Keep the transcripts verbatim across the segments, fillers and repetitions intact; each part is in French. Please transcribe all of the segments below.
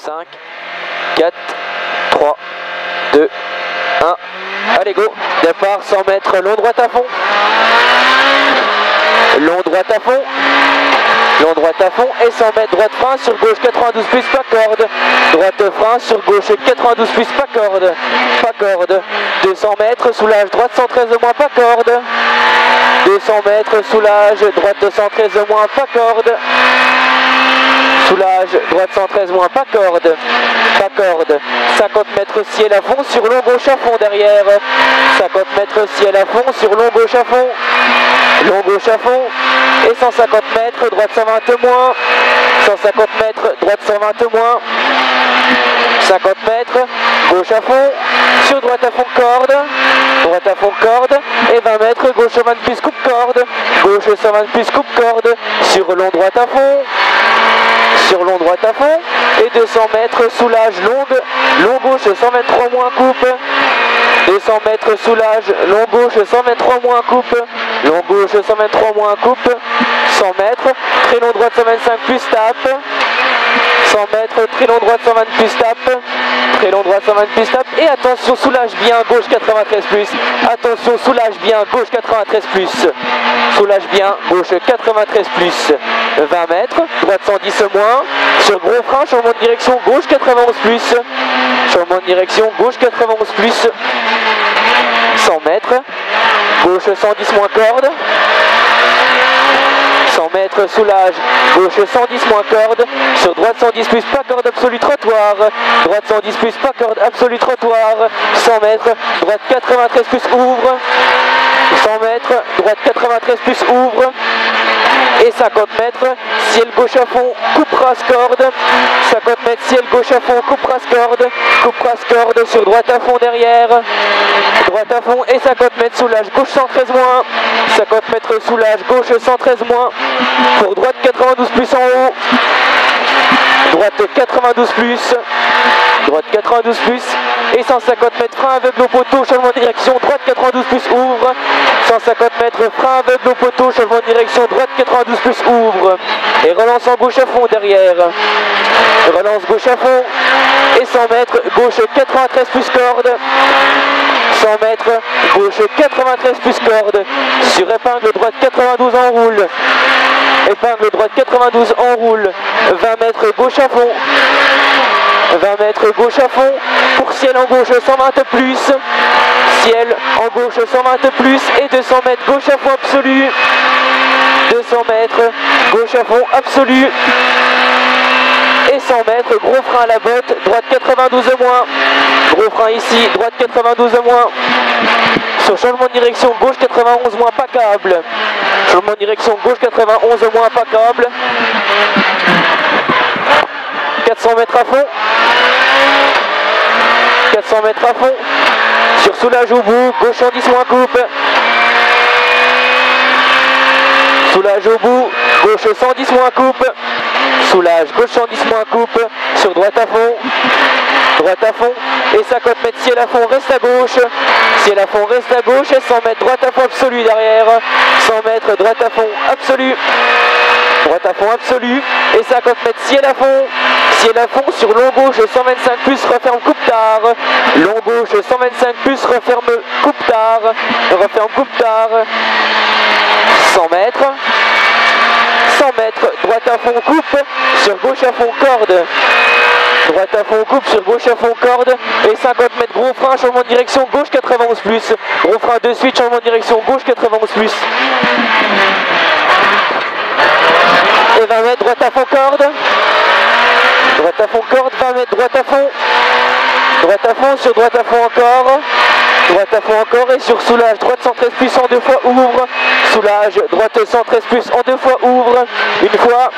cinq, quatre, trois, deux, un. Allez, go. Départ cent mètres, long droite à fond. Long droite à fond. Long droite à fond et cent mètres droite frein sur gauche quatre-vingt-douze plus, pas corde. Droite frein sur gauche quatre-vingt-douze plus, pas corde. Pas corde. deux cents mètres, soulage, droite cent treize moins, pas corde. deux cents mètres, soulage, droite cent treize moins, pas corde. Soulage, droite cent treize moins, pas corde. Pas corde. cinquante mètres ciel à fond sur long gauche à fond derrière. cinquante mètres ciel à fond sur long gauche à fond. Long gauche à fond. Et cent cinquante mètres, droite cent vingt moins. cent cinquante mètres, droite cent vingt moins. cinquante mètres, gauche à fond. Sur droite à fond corde. Droite à fond corde. Et vingt mètres, gauche cent vingt plus, coupe corde. Gauche cent vingt plus, coupe corde. Sur long droite à fond. Sur long droite à fond. Et deux cents mètres, soulage, longue. Long gauche cent vingt-trois moins, coupe. deux cents mètres, soulage, long gauche cent vingt-trois moins, coupe. Long gauche cent vingt-trois moins, coupe. cent mètres, très long droite cent vingt-cinq plus, tape. cent mètres, très long droite cent vingt plus, tape. Très long droite cent vingt plus, tape. Et attention, soulage bien, gauche quatre-vingt-treize plus. Attention, soulage bien, gauche quatre-vingt-treize plus. Soulage bien, gauche quatre-vingt-treize plus. vingt mètres, droite cent dix moins. Sur gros frein, changement de direction, gauche quatre-vingt-onze plus. Changement de direction, gauche quatre-vingt-onze plus. cent mètres, gauche cent dix moins corde. cent mètres, soulage, gauche cent dix moins corde. Sur droite cent dix plus, pas corde absolue, trottoir. Droite cent dix plus, pas corde absolue, trottoir. cent mètres, droite quatre-vingt-treize plus, ouvre. cent mètres, droite quatre-vingt-treize plus, ouvre. Et cinquante mètres, ciel gauche à fond, coupe rasse corde. cinquante mètres, ciel gauche à fond, coupe rasse corde. Coupe rasse corde sur droite à fond derrière. Droite à fond et cinquante mètres, soulage, gauche cent treize moins. cinquante mètres, soulage, gauche cent treize moins. Pour droite quatre-vingt-douze plus en haut. Droite quatre-vingt-douze plus. Droite quatre-vingt-douze plus. Et cent cinquante mètres, frein aveugle au poteau, changement de direction, droite quatre-vingt-douze plus, ouvre. cent cinquante mètres, frein aveugle au poteau, changement de direction, droite quatre-vingt-douze plus, ouvre. Et relance en gauche à fond derrière. Relance gauche à fond. Et cent mètres, gauche quatre-vingt-treize plus, corde. cent mètres, gauche quatre-vingt-treize plus, corde. Sur épingle droite quatre-vingt-douze en roule. Épingle droite quatre-vingt-douze en roule. vingt mètres, gauche à fond. vingt mètres, gauche à fond. Pour ciel en gauche cent vingt plus. Ciel en gauche cent vingt plus. Et deux cents mètres, gauche à fond absolu. deux cents mètres, gauche à fond absolu. Et cent mètres, gros frein à la botte, droite quatre-vingt-douze moins. Gros frein ici, droite quatre-vingt-douze moins. Sur changement de direction, gauche quatre-vingt-onze moins, pas câble. Changement de direction, gauche quatre-vingt-onze moins, pas câble. quatre cents mètres à fond. quatre cents mètres à fond. Sur soulage au bout, gauche cent dix moins, coupe. Soulage au bout, gauche cent dix moins, coupe. Soulage, gauche cent dix moins, coupe. Sur droite à fond. Droite à fond. Et cinquante mètres, ciel à fond, reste à gauche. Ciel à fond, reste à gauche. Et cent mètres, droite à fond absolu derrière. cent mètres, droite à fond absolu. Droite à fond absolu. Et cinquante mètres, ciel à fond. Ciel à fond sur long gauche cent vingt-cinq plus, referme coupe tard. Long gauche cent vingt-cinq plus, referme coupe tard. Referme coupe tard. cent mètres. cent mètres, droite à fond coupe. Sur gauche à fond corde. Droite à fond coupe, sur gauche à fond corde. Et cinquante mètres, gros frein, changement de direction, gauche quatre-vingt-onze plus. Gros frein de suite, changement de direction, gauche quatre-vingt-onze plus. Et vingt mètres, droite à fond corde. Droite à fond corde, vingt mètres, droite à fond. Droite à fond, sur droite à fond encore. Droite à fond encore et sur soulage, droite cent treize plus en deux fois, ouvre. Soulage, droite cent treize plus en deux fois, ouvre. Une fois.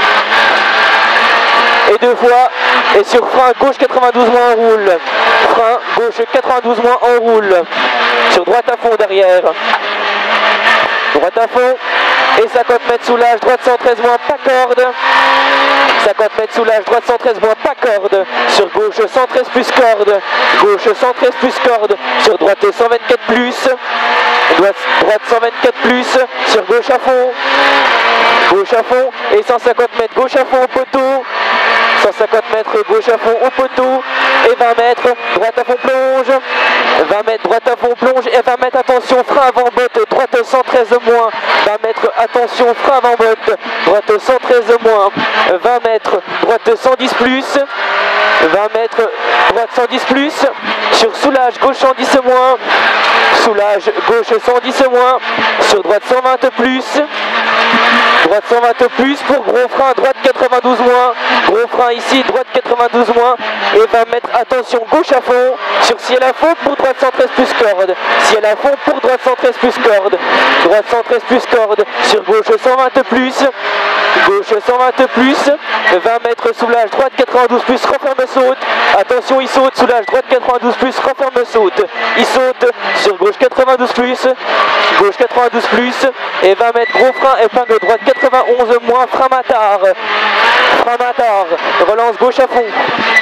Et deux fois. Et sur frein, gauche quatre-vingt-douze moins, en roule. Frein, gauche quatre-vingt-douze moins, en roule. Sur droite à fond derrière. Droite à fond. Et cinquante mètres soulage, droite cent treize moins, pas corde. cinquante mètres soulage, droite cent treize moins, pas corde. Sur gauche cent treize plus, corde. Gauche cent treize plus, corde. Sur droite cent vingt-quatre plus. Droite, droite cent vingt-quatre plus. Sur gauche à fond. Gauche à fond. Et cent cinquante mètres, gauche à fond au poteau. cent cinquante mètres gauche à fond au poteau et vingt mètres droite à fond plonge, vingt mètres droite à fond plonge et vingt mètres attention frein avant botte, droite cent treize moins, vingt mètres attention frein avant botte, droite cent treize moins, vingt mètres droite cent dix plus, vingt mètres droite cent dix plus, sur soulage gauche cent dix moins, soulage gauche cent dix moins, sur droite cent vingt plus, droite cent vingt plus pour gros frein, droite quatre-vingt-douze moins, gros frein ici, droite quatre-vingt-douze moins et vingt mètres, attention gauche à fond, sur ciel à fond pour droite cent treize plus corde, ciel à fond pour droite cent treize plus corde, droite cent treize plus corde, sur gauche cent vingt plus, gauche cent vingt plus, vingt mètres soulage, droite quatre-vingt-douze plus, referme saute, attention il saute, soulage, droite quatre-vingt-douze plus, referme saute, il saute, sur gauche quatre-vingt-douze plus, gauche quatre-vingt-douze plus, et vingt mètres gros frein, épingle droite quatre-vingt-onze moins, frein matard, frein matard, relance gauche à fond.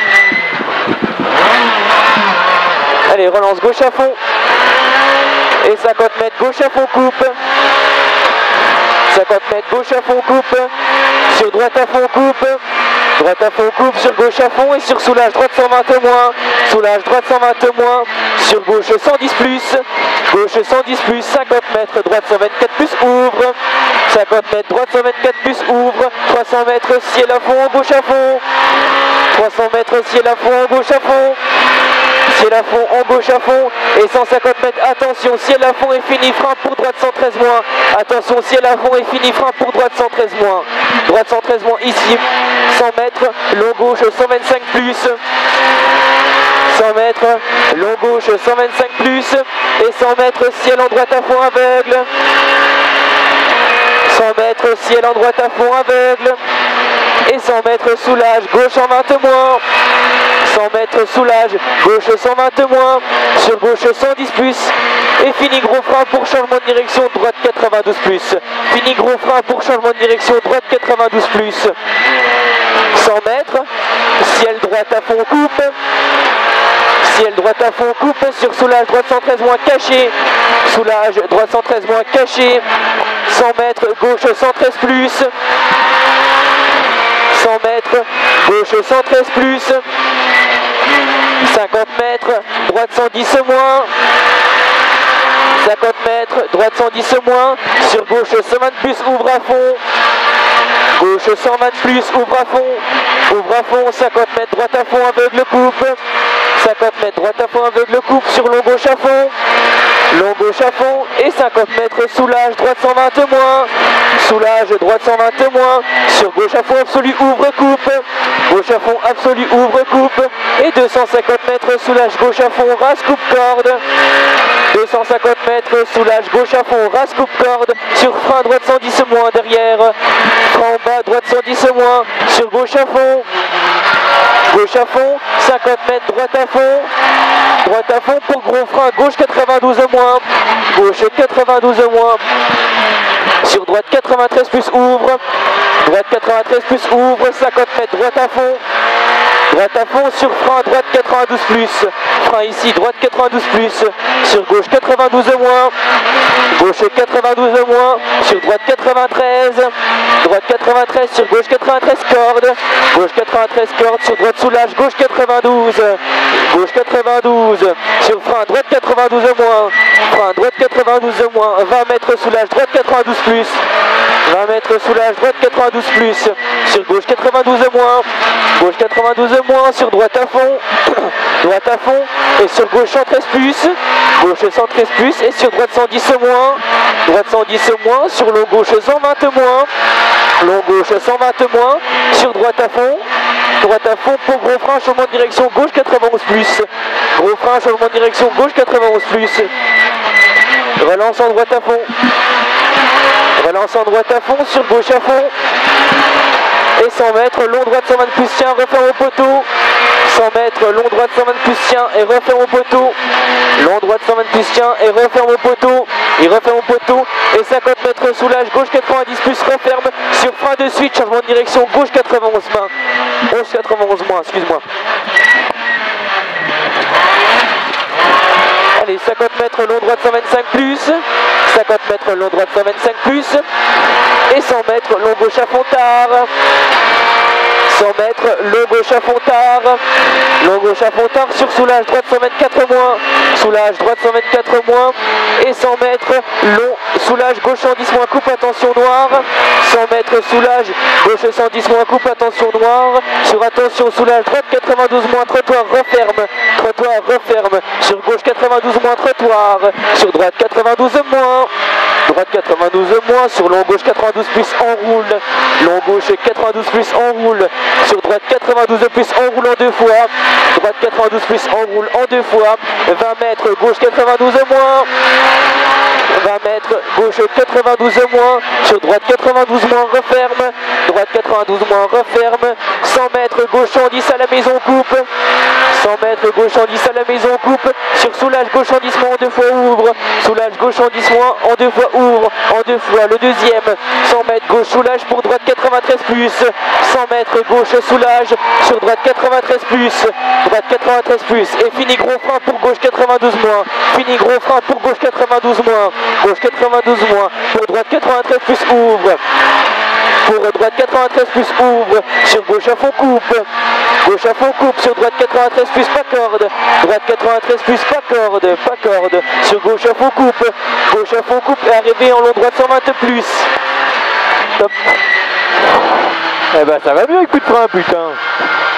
Allez, relance gauche à fond, et cinquante mètres gauche à fond coupe, cinquante mètres gauche à fond coupe, sur droite à fond coupe, droite à fond coupe, sur gauche à fond et sur soulage droite cent vingt moins, soulage droite cent vingt moins, sur gauche cent dix plus, gauche cent dix plus, cinquante mètres, droite cent vingt-quatre plus, ouvre, cinquante mètres, droite cent vingt-quatre plus, ouvre, trois cents mètres, ciel à fond, gauche à fond, trois cents mètres, ciel à fond, gauche à fond, ciel à fond, en gauche à fond, et cent cinquante mètres, attention, ciel à fond et fini, frein pour droite cent treize moins, attention, ciel à fond et fini, frein pour droite cent treize moins, droite cent treize moins ici, cent mètres, long gauche cent vingt-cinq plus, cent mètres, long gauche cent vingt-cinq plus, et cent mètres, ciel en droite à fond aveugle, cent mètres, ciel en droite à fond aveugle, et cent mètres, soulage, gauche en vingt moins, cent mètres, soulage, gauche cent vingt moins, sur gauche cent dix plus, et fini gros frein pour changement de direction, droite quatre-vingt-douze plus, fini gros frein pour changement de direction, droite quatre-vingt-douze plus, cent mètres, ciel droite à fond coupe, ciel droite à fond coupe, sur soulage, droite cent treize moins caché, soulage, droite cent treize moins caché, cent mètres, gauche cent treize plus, cent mètres, gauche cent treize plus, cinquante mètres, droite cent dix moins, cinquante mètres, droite cent dix moins, sur gauche cent vingt plus, ouvre à fond, gauche cent vingt plus, ouvre à fond, ouvre à fond, cinquante mètres, droite à fond, aveugle coupe, cinquante mètres, droite à fond, aveugle coupe, sur long gauche à fond, long gauche à fond, et cinquante mètres, soulage, droite cent vingt moins, soulage, droite cent vingt moins, sur gauche à fond, absolu, ouvre coupe, gauche à fond, absolu, ouvre coupe, et deux cent cinquante mètres, soulage, gauche à fond, rasse coupe corde, deux cent cinquante mètres, soulage, gauche à fond, rasse coupe corde, sur frein, droite cent dix moins, derrière, frein en bas, droite cent dix moins, sur gauche à fond, gauche à fond, cinquante mètres, droite à fond, droite à fond pour gros frein, gauche quatre-vingt-douze moins, gauche quatre-vingt-douze moins, sur droite quatre-vingt-treize plus, ouvre, droite quatre-vingt-treize plus, ouvre, cinquante mètres, droite à fond, droite à fond, sur frein, droite quatre-vingt-douze plus, frein ici, droite quatre-vingt-douze plus, sur gauche quatre-vingt-douze moins, gauche quatre-vingt-douze moins, sur droite quatre-vingt-treize, droite quatre-vingt-treize, sur gauche quatre-vingt-treize corde, gauche quatre-vingt-treize corde, sur droite soulage, gauche quatre-vingt-douze, gauche quatre-vingt-douze, sur frein, droite quatre-vingt-douze moins, frein, droite quatre-vingt-douze moins, vingt mètres soulage, droite quatre-vingt-douze plus, vingt mètres soulage, droite quatre-vingt-douze plus, sur gauche quatre-vingt-douze moins, gauche quatre-vingt-douze moins, sur droite à fond, droite à fond, et sur gauche cent treize plus, gauche cent treize plus, et sur droite cent dix moins, droite cent dix moins, sur long gauche cent vingt moins, long gauche cent vingt moins, sur droite à fond, droite à fond pour gros frein, changement de direction, gauche quatre-vingt-onze plus, gros frein, changement de direction, gauche quatre-vingt-onze plus, relance en droite à fond, relance en droite à fond, sur gauche à fond, et cent mètres, long droite cent vingt plus, tiens, referme au poteau, cent mètres, long droite cent vingt plus, tiens, et referme au poteau, long droite cent vingt plus, tiens, et referme au poteau, et referme au poteau, et cinquante mètres, soulage, gauche quatre-vingt-dix plus, referme, sur frein de suite, changement de direction, gauche quatre-vingt-onze mains, gauche quatre-vingt-onze moins, excuse-moi. Allez, cinquante mètres, long droite cent vingt-cinq plus, cinquante mètres, long droite cent vingt-cinq plus, et cent mètres, long gauche à fond tard, cent mètres, long gauche à fond tard, long gauche à fond tard sur soulage, droite cent vingt-quatre moins, soulage, droite cent vingt-quatre moins, et cent mètres, long, soulage, gauche cent dix moins, coupe, attention noire, cent mètres, soulage, gauche cent dix moins, coupe, attention noire, sur attention, soulage, droite quatre-vingt-douze moins, trottoir, referme, trottoir, referme, sur gauche quatre-vingt-douze moins, trottoir, sur droite quatre-vingt-douze moins, droite quatre-vingt-douze moins, sur long gauche quatre-vingt-douze plus, enroule, long gauche quatre-vingt-douze plus, enroule, sur droite quatre-vingt-douze plus, enroule en deux fois, droite quatre-vingt-douze plus, enroule en deux fois, vingt mètres, gauche quatre-vingt-douze moins, vingt mètres, gauche quatre-vingt-douze moins, sur droite quatre-vingt-douze moins, referme, droite quatre-vingt-douze moins, referme, cent mètres, gauche cent dix à la maison, coupe, cent mètres, gauche cent dix à la maison, coupe, sur soulage, gauche cent dix moins, en deux fois, ouvre, soulage, gauche cent dix moins, en deux fois, ouvre, en deux fois, le deuxième, cent mètres, gauche, soulage, pour droite quatre-vingt-treize plus, cent mètres, gauche, soulage, sur droite quatre-vingt-treize plus, droite quatre-vingt-treize plus, et fini gros frein pour gauche quatre-vingt-douze moins, fini gros frein pour gauche quatre-vingt-douze moins, gauche quatre-vingt-douze moins, pour droite quatre-vingt-treize plus, ouvre, pour droite quatre-vingt-treize plus, ouvre, sur gauche à fond coupe, gauche à fond coupe, sur droite quatre-vingt-treize plus, pas corde, droite quatre-vingt-treize plus, pas corde, pas corde, sur gauche à fond coupe, gauche à fond coupe, et arrivé en long droite cent vingt plus. Top. Eh ben ça va mieux, coup de frein, putain.